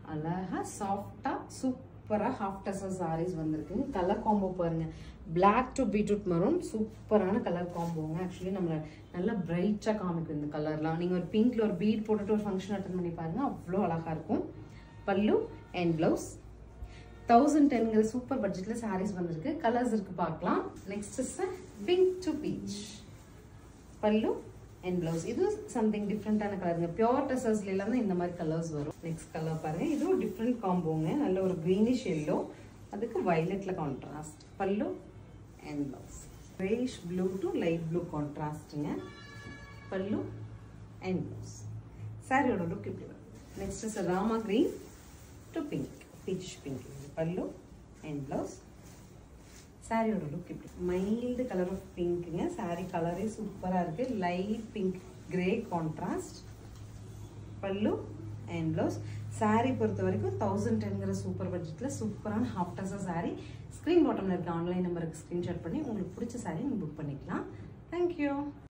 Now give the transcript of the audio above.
அழகா சாஃப்டா சூப்பரா half tussar sarees வந்திருக்கு. கலர் காம்போ பாருங்க. Black to beetroot maroon சூப்பரான கலர் காம்போங்க. ஆக்சுவலி நம்ம நல்ல பிரைட்டா காமிக்கும் இந்த கலர்லாம். நீங்க ஒரு பிங்க்ல ஒரு பீட் போட்டுட்டு ஒரு ஃபங்க்ஷன் அட்டெண்ட் பண்ணி பாருங்க. அவ்வளோ அழகா இருக்கும். பல்லு அண்ட் பிளவுஸ் 1010ங்கிற சூப்பர் பட்ஜெட்ல sarees வந்திருக்கு. கலர்ஸ் இருக்கு பார்க்கலாம். Next is pink to peach. Pallu and blouse. இது something different-ஆன கலருங்க. பியூர் டசர்ஸ்ல எல்லாம் தான் இந்த மாதிரி கலர்ஸ் வரும். நெக்ஸ்ட் கலர் பாருங்க. இது ஒரு டிஃபரண்ட் காம்போங்க. நல்ல ஒரு greenish yellow. அதுக்கு violetல contrast. Pallu and blouse. Grayish blue to light blue கான்ட்ராஸ்ட்ங்க. Pallu and blouse. சாரியோட லுக் இப்படி வரும். Next is Rama green to pink. Peach pink. Pallu and blouse. சாரியோட லுக் இப்படி மைல்டு கலர் ஆஃப் பிங்க்குங்க. சாரி கலரே சூப்பராக இருக்கு. Light pink grey contrast. Pallu and blouse. Sari பொறுத்த வரைக்கும் 1010ங்கிற சூப்பர் பட்ஜெட்டில் சூப்பரான half tussar சாரி. ஸ்க்ரீன் பாட்டமில் இருக்க ஆன்லைன் நம்பருக்கு ஸ்க்ரீன்ஷாட் பண்ணி உங்களுக்கு பிடிச்ச சாரி நீங்கள் புக் பண்ணிக்கலாம். தேங்க்யூ.